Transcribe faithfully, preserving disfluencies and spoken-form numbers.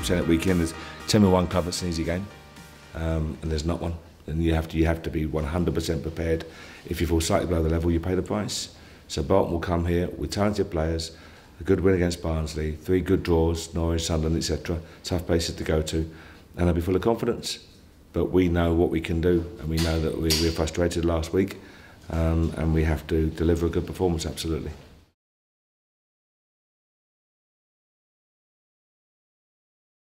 keep saying it weekend, there's tell me one club that's an easy game, um, and there's not one. And you have to you have to be one hundred percent prepared. If you fall slightly below the level, you pay the price. So Bolton will come here with talented players, a good win against Barnsley, three good draws, Norwich, Sunderland, et cetera. Tough places to go to, and they'll be full of confidence. But we know what we can do, and we know that we, we were frustrated last week, um, and we have to deliver a good performance, absolutely.